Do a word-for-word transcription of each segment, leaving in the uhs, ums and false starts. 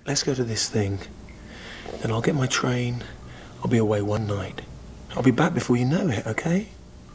let's go to this thing. Then I'll get my train. I'll be away one night. I'll be back before you know it, okay?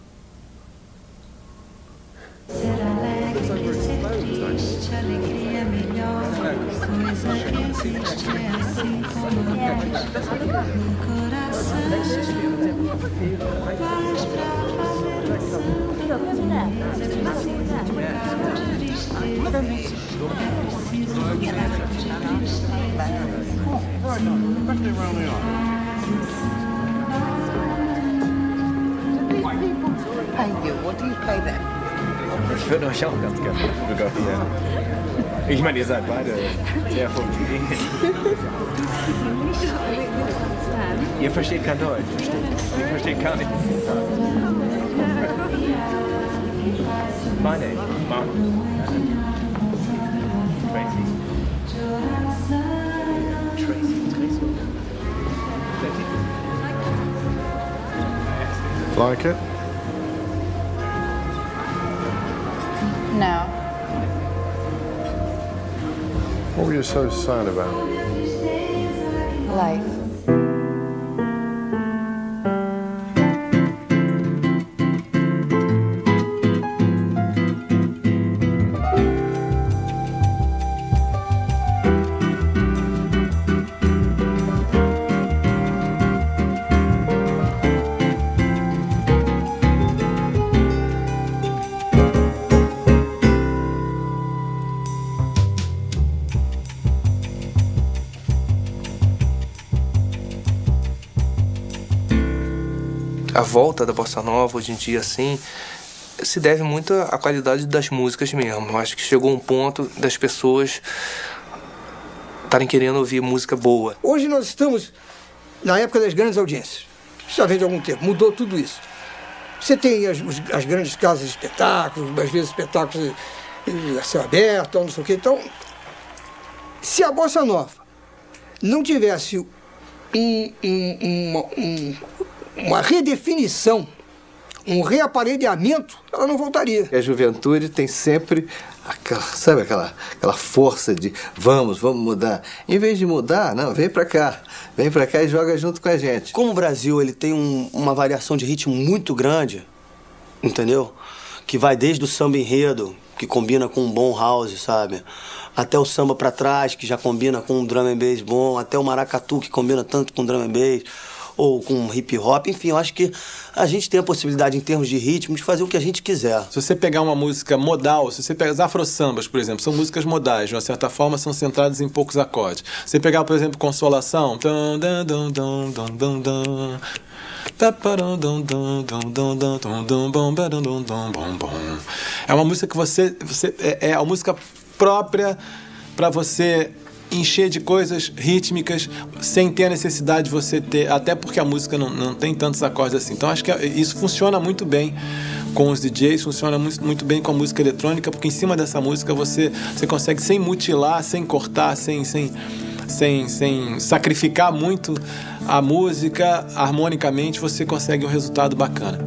Pay you. What do you pay them? Ich würde euch auch ganz gerne fotografieren. Ich meine, ihr seid beide sehr fotogen. Ihr versteht kein Deutsch. Ihr versteht gar nicht. My name, Martin. Tracy. Tracy, Tracy. Like it? No. What were you so sad about? Life. A volta da bossa nova hoje em dia, assim, se deve muito à qualidade das músicas mesmo. Eu acho que chegou um ponto das pessoas estarem querendo ouvir música boa. Hoje nós estamos na época das grandes audiências. Já vem de algum tempo, mudou tudo isso. Você tem as, as grandes casas de espetáculos, às vezes espetáculos a céu aberto, não sei o quê. Então, se a bossa nova não tivesse um, um, uma, um, uma redefinição, um reaparelhamento, ela não voltaria. A juventude tem sempre aquela, sabe, aquela, aquela força de vamos, vamos mudar. Em vez de mudar, não, vem pra cá. Vem pra cá e joga junto com a gente. Como o Brasil ele tem um, uma variação de ritmo muito grande, entendeu? Que vai desde o samba enredo, que combina com um bom house, sabe? Até o samba pra trás, que já combina com um drum and bass bom. Até o maracatu, que combina tanto com drum and bass. Ou com hip hop, enfim, eu acho que a gente tem a possibilidade, em termos de ritmo, de fazer o que a gente quiser. Se você pegar uma música modal, se você pegar os afro-sambas, por exemplo, são músicas modais, de uma certa forma, são centradas em poucos acordes. Se você pegar, por exemplo, Consolação, é uma música que você, você é, é a música própria para você encher de coisas rítmicas sem ter a necessidade de você ter, até porque a música não, não tem tantos acordes assim. Então acho que isso funciona muito bem com os D Js, funciona muito, muito bem com a música eletrônica, porque em cima dessa música você, você consegue, sem mutilar, sem cortar, sem, sem, sem, sem sacrificar muito a música, harmonicamente você consegue um resultado bacana.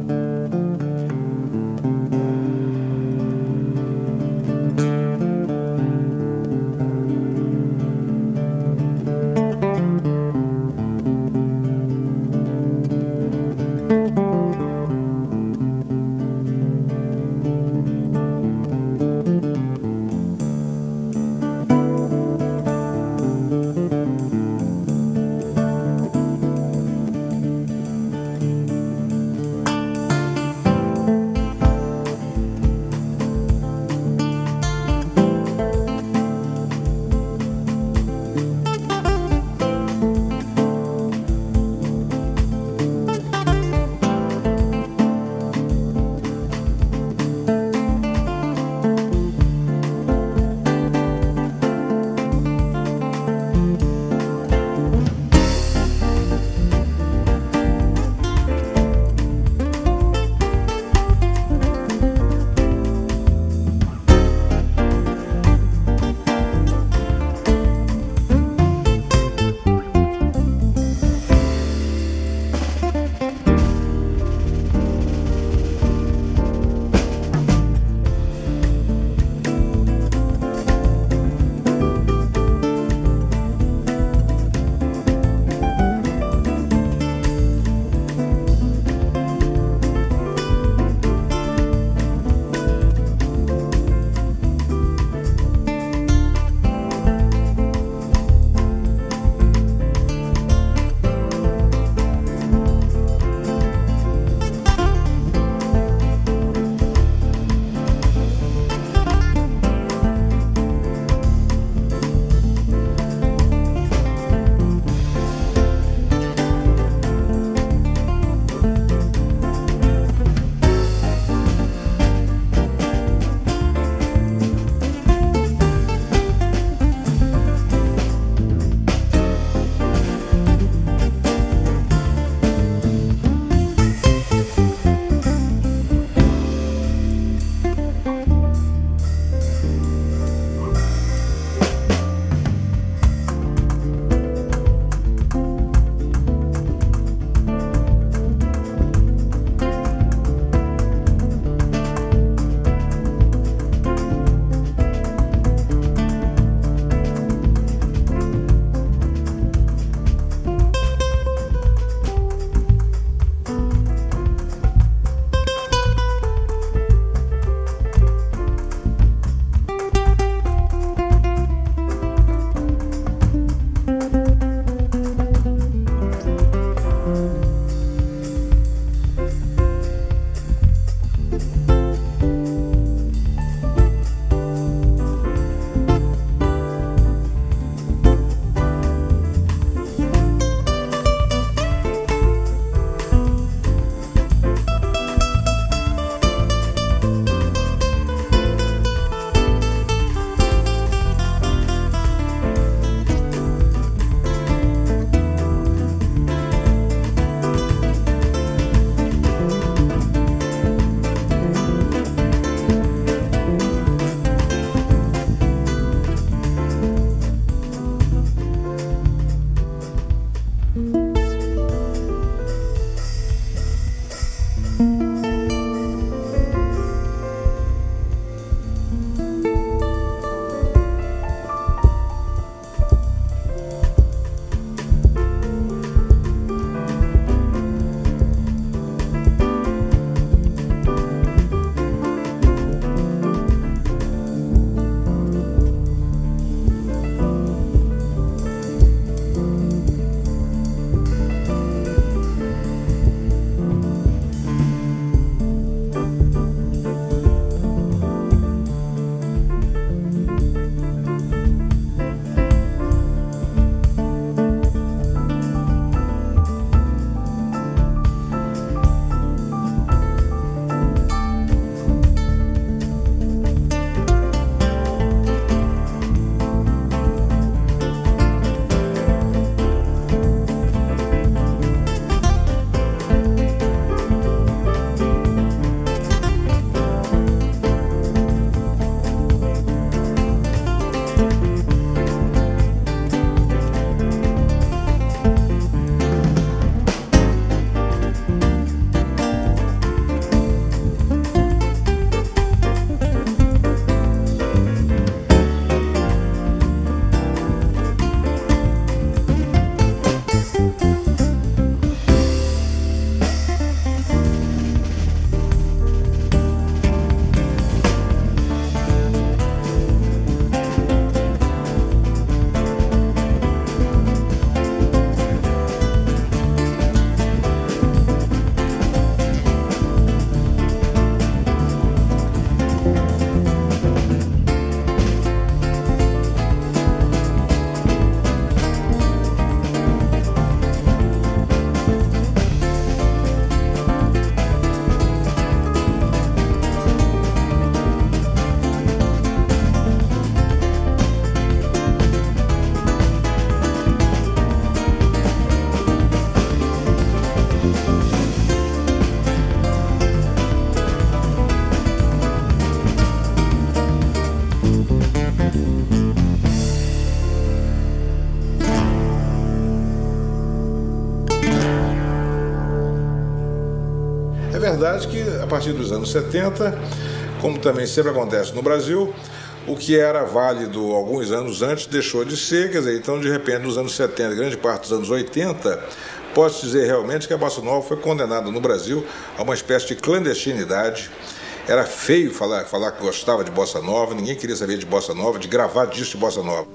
verdade que, a partir dos anos setenta, como também sempre acontece no Brasil, o que era válido alguns anos antes deixou de ser, quer dizer, então, de repente, nos anos setenta, grande parte dos anos oitenta, posso dizer realmente que a Bossa Nova foi condenada no Brasil a uma espécie de clandestinidade. Era feio falar, falar que gostava de Bossa Nova, ninguém queria saber de Bossa Nova, de gravar disco de Bossa Nova.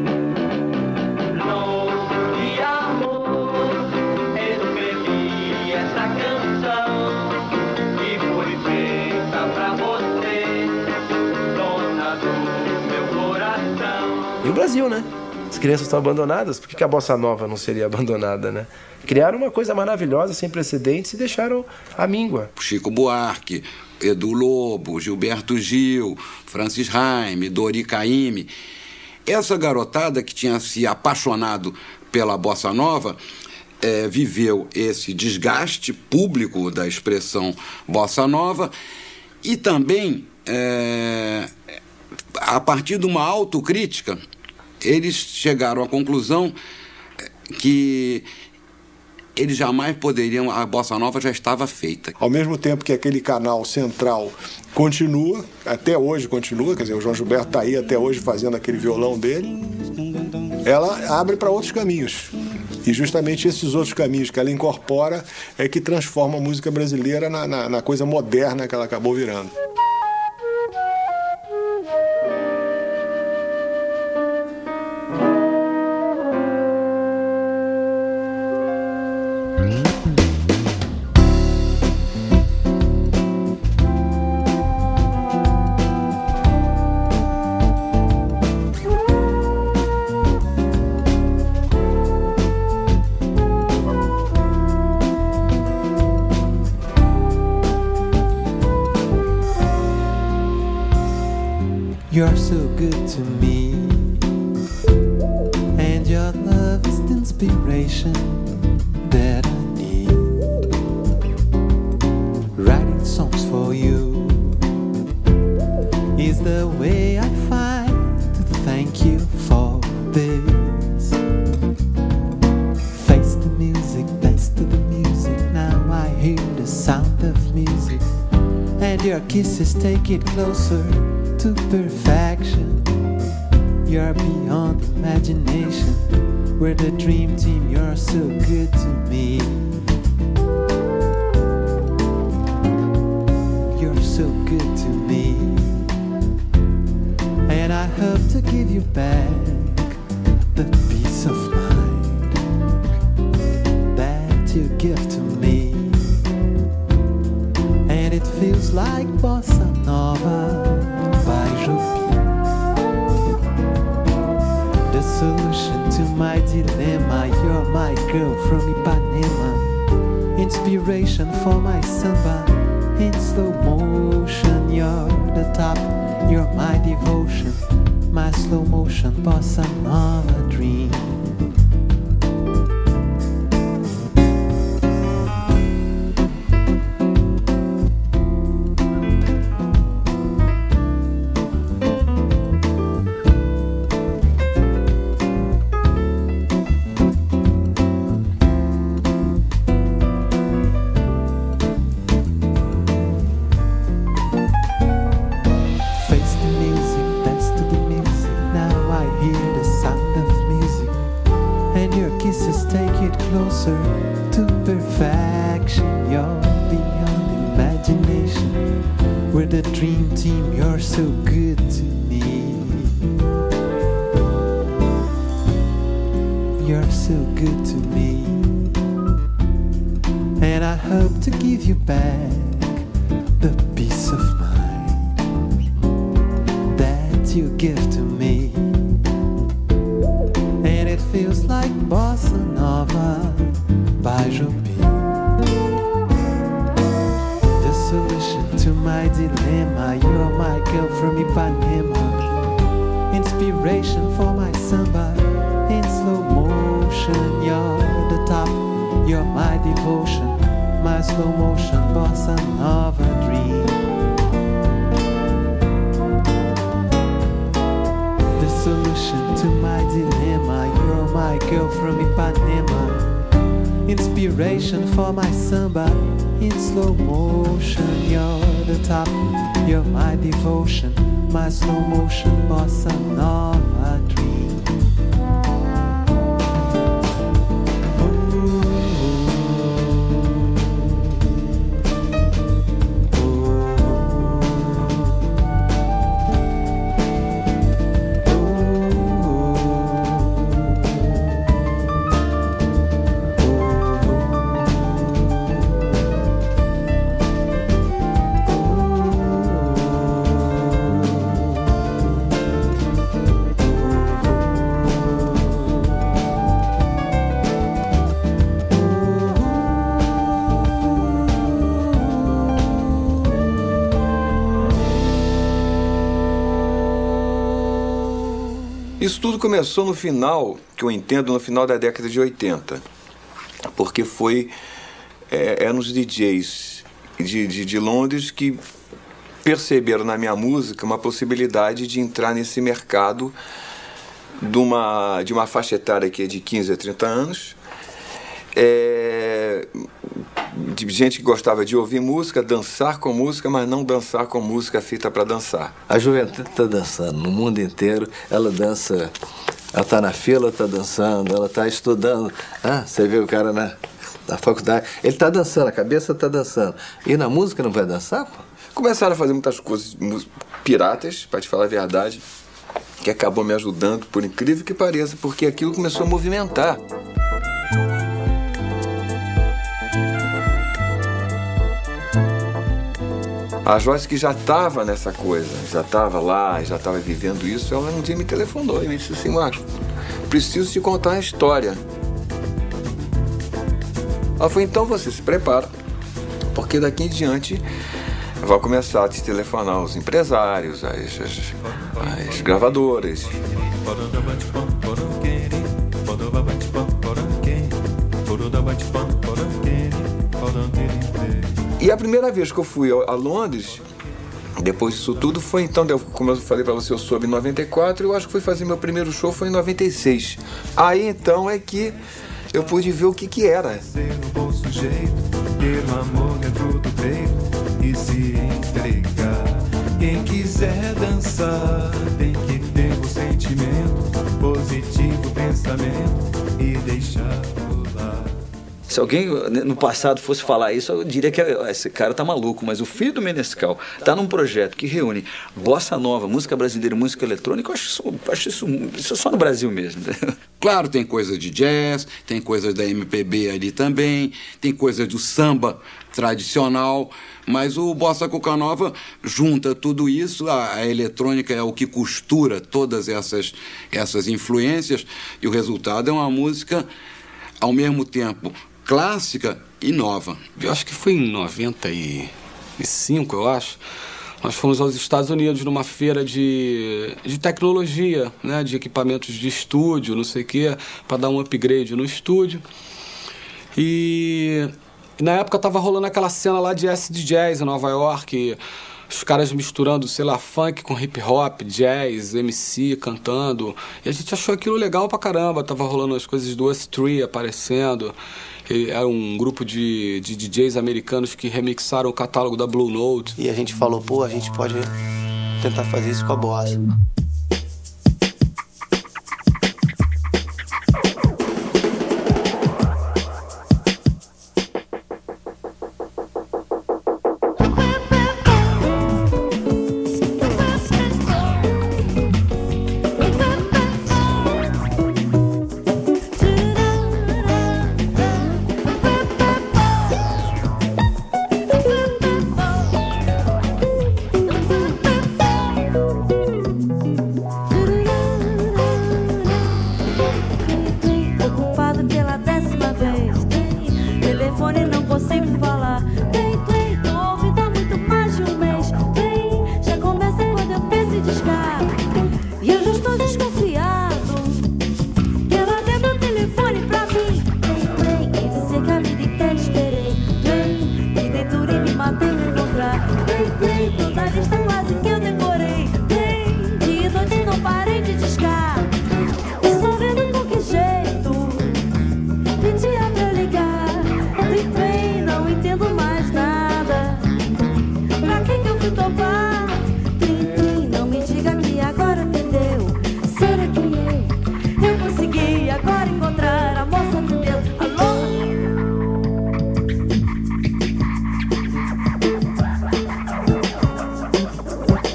E o Brasil, né? As crianças estão abandonadas, por que a Bossa Nova não seria abandonada, né? Criaram uma coisa maravilhosa, sem precedentes, e deixaram a míngua. Chico Buarque, Edu Lobo, Gilberto Gil, Francis Raime, Dori Caymmi. Essa garotada que tinha se apaixonado pela Bossa Nova é, viveu esse desgaste público da expressão Bossa Nova e também, é, a partir de uma autocrítica, eles chegaram à conclusão que eles jamais poderiam, a Bossa Nova já estava feita. Ao mesmo tempo que aquele canal central continua, até hoje continua, quer dizer, o João Gilberto está aí até hoje fazendo aquele violão dele, ela abre para outros caminhos. E justamente esses outros caminhos que ela incorpora é que transforma a música brasileira na, na, na coisa moderna que ela acabou virando. You're so good to me, and your love is the inspiration that I need. Writing songs for you is the way I find to thank you for this. Face the music, dance to the music, now I hear the sound of music, and your kisses take it closer to perfection. You're beyond imagination. We're the dream team, you're so good to me. You're so good to me, and I hope to give you back the peace of mind that you give to me. And it feels like Bossa Nova by Jobim. The solution to my dilemma, you're my girl from Ipanema. Inspiration for my samba in slow motion. You're the top, you're my devotion. My slow motion Bossa Nova dream. Inspiration for my samba in slow motion. You're the top, you're my devotion, my slow motion bossa nova dream. Isso tudo começou no final, que eu entendo, no final da década de oitenta. Porque foi é, é nos D Js de, de, de Londres que perceberam na minha música uma possibilidade de entrar nesse mercado de uma, de uma faixa etária que é de quinze a trinta anos, é, de gente que gostava de ouvir música, dançar com música, mas não dançar com música feita para dançar. A juventude está dançando no mundo inteiro, ela dança, ela está na fila, está dançando, ela está estudando. Ah, você vê o cara na, na faculdade, ele está dançando, a cabeça está dançando. E na música não vai dançar, pô? Começaram a fazer muitas coisas piratas, para te falar a verdade, que acabou me ajudando, por incrível que pareça, porque aquilo começou a movimentar. A Joyce, que já estava nessa coisa, já estava lá, já estava vivendo isso, ela um dia me telefonou e me disse assim: Marcos, preciso te contar a história. Ela falou: então você se prepara, porque daqui em diante vai começar a te telefonar os empresários, as, as, as gravadoras. E a primeira vez que eu fui a Londres, depois disso tudo, foi então, como eu falei pra você, eu soube em noventa e quatro, eu acho que fui fazer meu primeiro show foi em noventa e seis. Aí então é que eu pude ver o que que era. E se entregar. Quem quiser dançar tem que ter o sentimento, positivo pensamento e deixar rolar. Se alguém no passado fosse falar isso, eu diria que esse cara tá maluco, mas o filho do Menescal tá num projeto que reúne bossa nova, música brasileira, música eletrônica. Eu acho isso, acho isso, isso só no Brasil mesmo. Claro, tem coisa de jazz, tem coisa da M P B ali também, tem coisa do samba tradicional, mas o Bossa Cuca Nova junta tudo isso, a, a eletrônica é o que costura todas essas, essas influências, e o resultado é uma música, ao mesmo tempo, clássica e nova. Eu acho que foi em noventa e cinco, eu acho. Nós fomos aos Estados Unidos numa feira de, de tecnologia, né, de equipamentos de estúdio, não sei o quê, para dar um upgrade no estúdio. E, e na época tava rolando aquela cena lá de acid jazz em Nova York, os caras misturando, sei lá, funk com hip hop, jazz, M C cantando. E a gente achou aquilo legal pra caramba. Tava rolando as coisas do Us Three aparecendo. E era um grupo de, de D Js americanos que remixaram o catálogo da Blue Note. E a gente falou, pô, a gente pode tentar fazer isso com a bossa.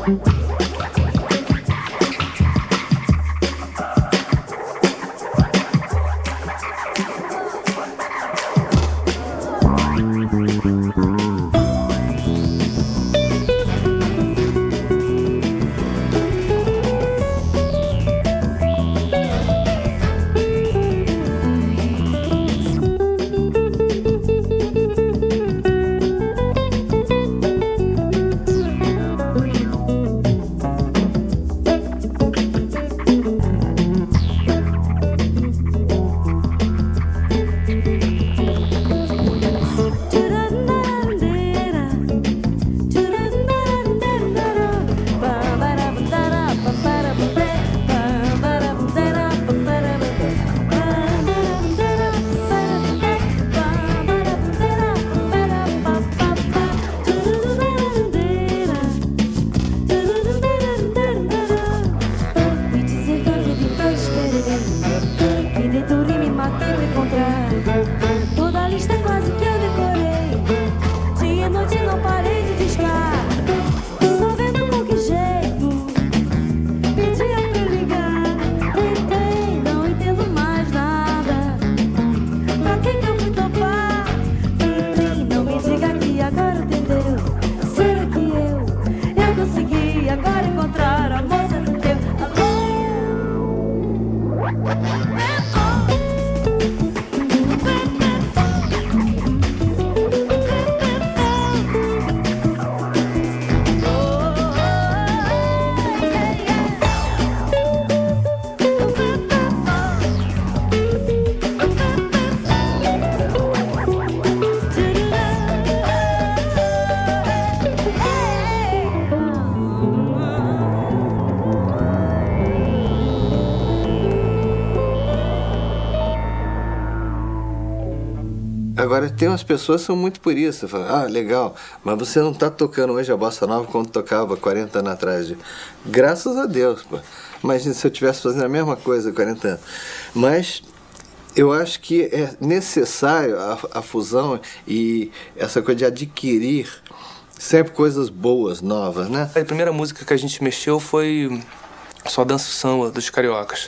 Agora, tem umas pessoas que são muito por isso. Fala, ah, legal, mas você não está tocando hoje a bossa nova como tocava quarenta anos atrás. Graças a Deus, pô. Imagina se eu estivesse fazendo a mesma coisa há quarenta anos. Mas eu acho que é necessário a, a fusão e essa coisa de adquirir sempre coisas boas, novas, né? A primeira música que a gente mexeu foi Só Dança o Samba, dos Cariocas.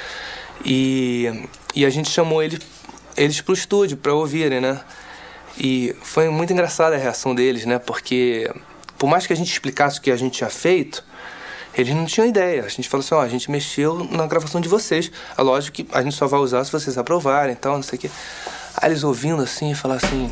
E, e a gente chamou ele, eles pro estúdio para ouvirem, né? E foi muito engraçada a reação deles, né? Porque por mais que a gente explicasse o que a gente tinha feito, eles não tinham ideia. A gente falou assim, ó, a gente mexeu na gravação de vocês. É lógico que a gente só vai usar se vocês aprovarem e tal, não sei o quê. Aí eles ouvindo assim, falaram assim,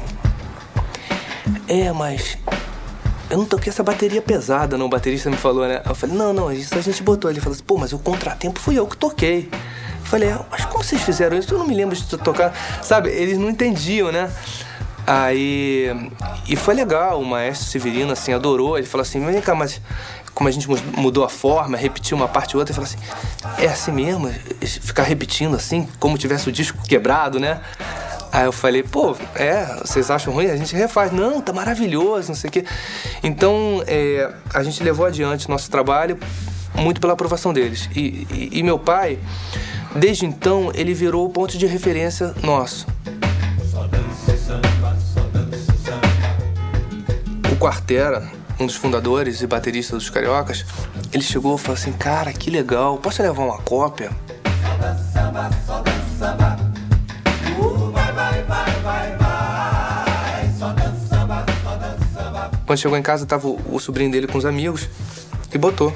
é, mas eu não toquei essa bateria pesada, não. O baterista me falou, né? Eu falei, não, não, isso a gente botou. Ele falou assim, pô, mas o contratempo fui eu que toquei. Eu falei, ah, mas como vocês fizeram isso? Eu não me lembro de tocar. Sabe, eles não entendiam, né? Aí... E foi legal, o maestro Severino, assim, adorou. Ele falou assim, vem cá, mas como a gente mudou a forma, repetiu uma parte e outra, ele falou assim, é assim mesmo? Ficar repetindo assim, como tivesse o disco quebrado, né? Aí eu falei, pô, é, vocês acham ruim? A gente refaz. Não, tá maravilhoso, não sei o quê. Então, é, a gente levou adiante nosso trabalho muito pela aprovação deles. E, e, e meu pai, desde então, ele virou o ponto de referência nosso. O Quartera, um dos fundadores e bateristas dos Cariocas, ele chegou e falou assim, cara, que legal, posso levar uma cópia? Quando chegou em casa, tava o, o sobrinho dele com os amigos e botou.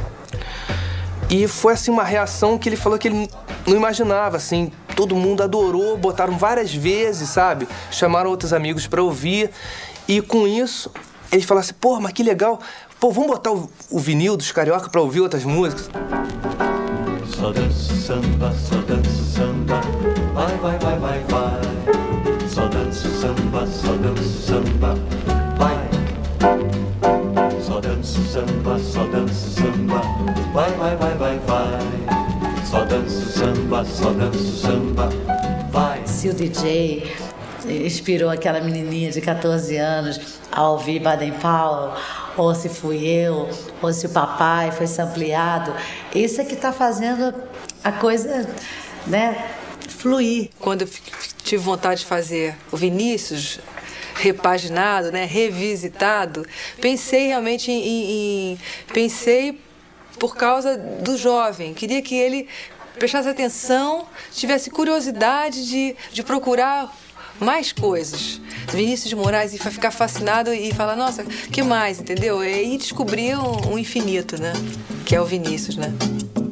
E foi assim uma reação que ele falou que ele não imaginava, assim, todo mundo adorou, botaram várias vezes, sabe? Chamaram outros amigos pra ouvir e com isso ele falou assim, pô, mas que legal, pô, vamos botar o, o vinil dos Carioca pra ouvir outras músicas. Só danço samba, só danço samba, vai, vai, vai, vai, vai. Só danço samba, só danço samba, vai. Só danço samba, só danço samba, vai, vai, vai, vai, vai. Só danço samba, só danço samba, vai. Se o D J inspirou aquela menininha de catorze anos a ouvir Baden Powell, ou se fui eu, ou se o papai foi sampleado, isso é que está fazendo a coisa, né, fluir. Quando eu tive vontade de fazer o Vinícius, repaginado, né, revisitado, pensei realmente em, em, em pensei por causa do jovem. Queria que ele prestasse atenção, tivesse curiosidade de, de procurar mais coisas. Vinícius de Moraes, e ficar fascinado e falar, nossa, que mais, entendeu? E descobrir um, um infinito, né? Que é o Vinícius, né?